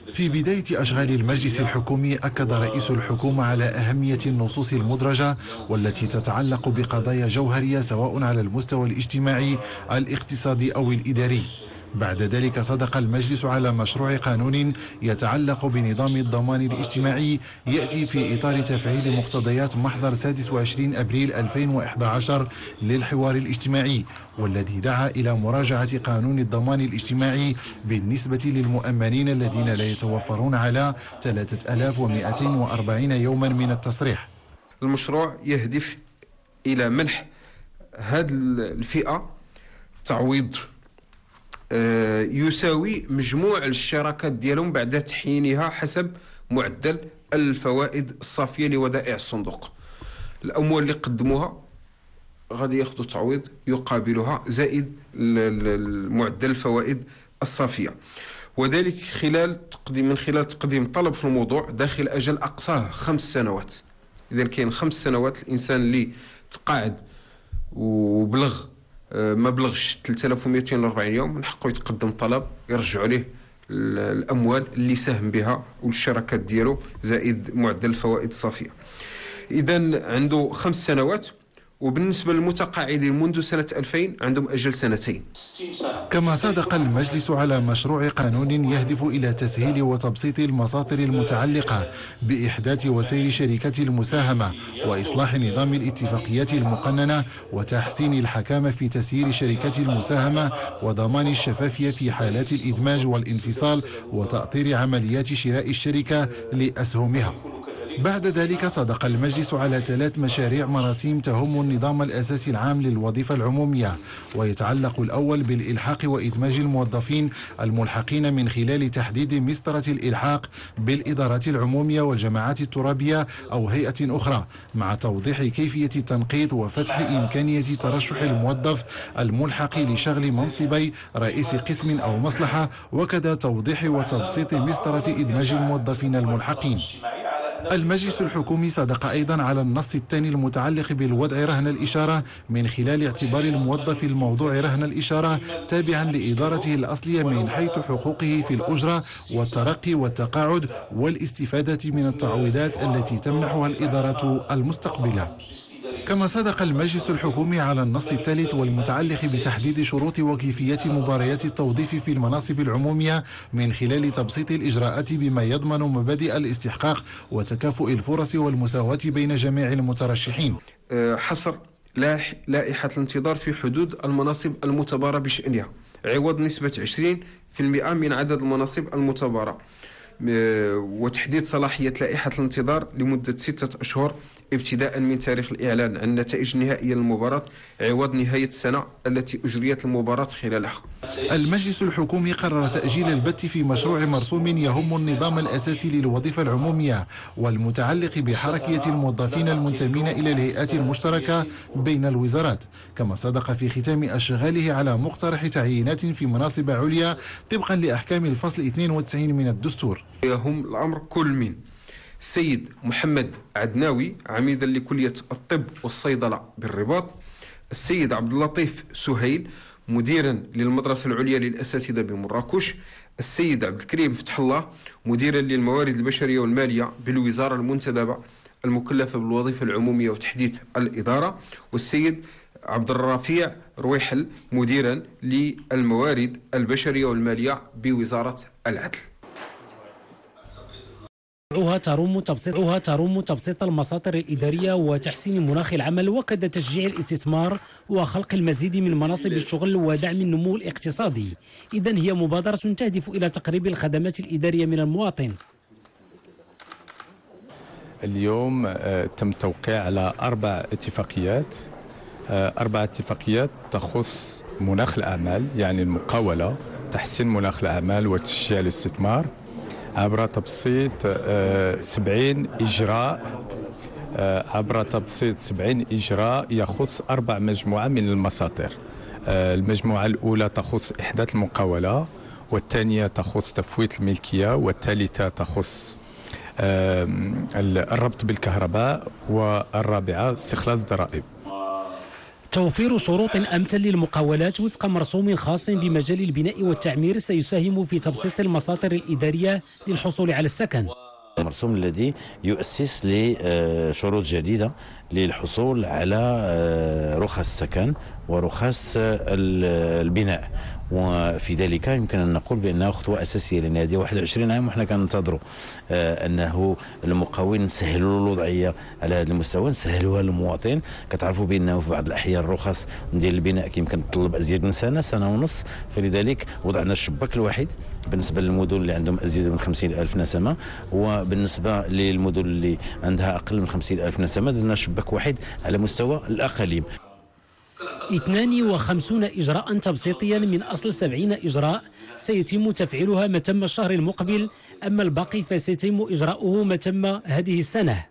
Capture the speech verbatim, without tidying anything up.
في بداية أشغال المجلس الحكومي أكد رئيس الحكومة على أهمية النصوص المدرجة والتي تتعلق بقضايا جوهرية سواء على المستوى الاجتماعي الاقتصادي أو الإداري. بعد ذلك صدق المجلس على مشروع قانون يتعلق بنظام الضمان الاجتماعي يأتي في إطار تفعيل مقتضيات محضر سادس وعشرين أبريل ألفين وإحدى عشر للحوار الاجتماعي، والذي دعا إلى مراجعة قانون الضمان الاجتماعي بالنسبة للمؤمنين الذين لا يتوفرون على ثلاثة آلاف ومئتين وأربعين يوما من التصريح. المشروع يهدف إلى منح هذه الفئة تعويض يساوي مجموع الشراكات ديالهم بعد تحيينها حسب معدل الفوائد الصافية لودائع الصندوق. الأموال اللي قدموها غادي ياخذوا تعويض يقابلها زائد معدل الفوائد الصافية، وذلك خلال تقديم من خلال تقديم طلب في الموضوع داخل أجل أقصاه خمس سنوات. إذا كاين خمس سنوات الإنسان اللي تقاعد وبلغ ما بلغش ثلاثة آلاف ومئتين وأربعين يوم من حقه يتقدم طلب يرجعوا عليه الاموال اللي ساهم بها والشراكات ديالو زائد معدل الفوائد الصافيه. اذا عنده خمس سنوات، وبالنسبة للمتقاعدين منذ سنة ألفين عندهم أجل سنتين. كما صادق المجلس على مشروع قانون يهدف إلى تسهيل وتبسيط المساطر المتعلقة بإحداث وسير شركات المساهمة وإصلاح نظام الاتفاقيات المقننة وتحسين الحكامة في تسيير شركات المساهمة وضمان الشفافية في حالات الإدماج والانفصال وتأطير عمليات شراء الشركة لأسهمها. بعد ذلك صدق المجلس على ثلاث مشاريع مراسيم تهم النظام الأساسي العام للوظيفة العمومية، ويتعلق الأول بالإلحاق وإدماج الموظفين الملحقين من خلال تحديد مسطرة الإلحاق بالإدارات العمومية والجماعات الترابية أو هيئة أخرى، مع توضيح كيفية تنقيط وفتح إمكانية ترشح الموظف الملحق لشغل منصبي رئيس قسم أو مصلحة، وكذا توضيح وتبسيط مسطرة إدماج الموظفين الملحقين. المجلس الحكومي صدق أيضا على النص الثاني المتعلق بالوضع رهن الإشارة من خلال اعتبار الموظف الموضوع رهن الإشارة تابعا لإدارته الأصلية من حيث حقوقه في الأجرة والترقي والتقاعد والاستفادة من التعويضات التي تمنحها الإدارة المستقبلة. كما صدق المجلس الحكومي على النص الثالث والمتعلق بتحديد شروط وكيفية مباريات التوظيف في المناصب العمومية من خلال تبسيط الإجراءات بما يضمن مبادئ الاستحقاق وتكافؤ الفرص والمساواة بين جميع المترشحين. حصر لائحة الانتظار في حدود المناصب المتبارة بشأنها عوض نسبة عشرين بالمئة من عدد المناصب المتبارة، وتحديد صلاحية لائحة الانتظار لمدة ستة أشهر ابتداء من تاريخ الإعلان عن النتائج النهائية للمباراة عوض نهاية السنة التي أجريت المباراة خلالها. المجلس الحكومي قرر تأجيل البت في مشروع مرسوم يهم النظام الأساسي للوظيفة العمومية والمتعلق بحركية الموظفين المنتمين إلى الهيئات المشتركة بين الوزارات، كما صدق في ختام أشغاله على مقترح تعيينات في مناصب عليا طبقا لأحكام الفصل اثنين وتسعين من الدستور. يهم الأمر كل من السيد محمد عدناوي عميدا لكلية الطب والصيدلة بالرباط، السيد عبد اللطيف سهيل مديرا للمدرسة العليا للأساتذة بمراكش، السيد عبد الكريم فتح الله مديرا للموارد البشرية والمالية بالوزارة المنتدبة المكلفة بالوظيفة العمومية وتحديث الإدارة، والسيد عبد الرفيع رويحل مديرا للموارد البشرية والمالية بوزارة العدل. تروم تبسيطها تروم تبسيط المساطر الإدارية وتحسين مناخ العمل وكذا تشجيع الاستثمار وخلق المزيد من مناصب الشغل ودعم النمو الاقتصادي. إذن هي مبادرة تهدف إلى تقريب الخدمات الإدارية من المواطن. اليوم تم التوقيع على أربع اتفاقيات أربع اتفاقيات تخص مناخ الأعمال، يعني المقاولة، تحسين مناخ الأعمال وتشجيع الاستثمار عبر تبسيط سبعين إجراء عبر تبسيط سبعين إجراء يخص أربع مجموعة من المساطر. المجموعة الأولى تخص إحداث المقاولة، والثانية تخص تفويت الملكية، والثالثة تخص الربط بالكهرباء، والرابعة استخلاص ضرائب. توفير شروط أمثل للمقاولات وفق مرسوم خاص بمجال البناء والتعمير سيساهم في تبسيط المساطر الإدارية للحصول على السكن. المرسوم الذي يؤسس لشروط جديدة للحصول على رخص السكن ورخص البناء، وفي ذلك يمكن أن نقول بأنها خطوة أساسية، لأن هذه واحد وعشرين عام وحنا كننتظروا أنه المقاولين نسهلوا له الوضعية على هذا المستوى، نسهلوها للمواطن. كتعرفوا بأنه في بعض الأحيان الرخص ديال البناء كيمكن تطلب أزيد من سنة سنة ونص، فلذلك وضعنا الشباك الواحد بالنسبة للمدن اللي عندهم أزيد من خمسين ألف نسمة، وبالنسبة للمدن اللي عندها أقل من خمسين ألف نسمة درنا شباك واحد على مستوى الأقاليم. اثنان وخمسين إجراء تبسيطيا من أصل سبعين إجراء سيتم تفعيلها ما تم الشهر المقبل، أما الباقي فسيتم إجراؤه ما تم هذه السنة.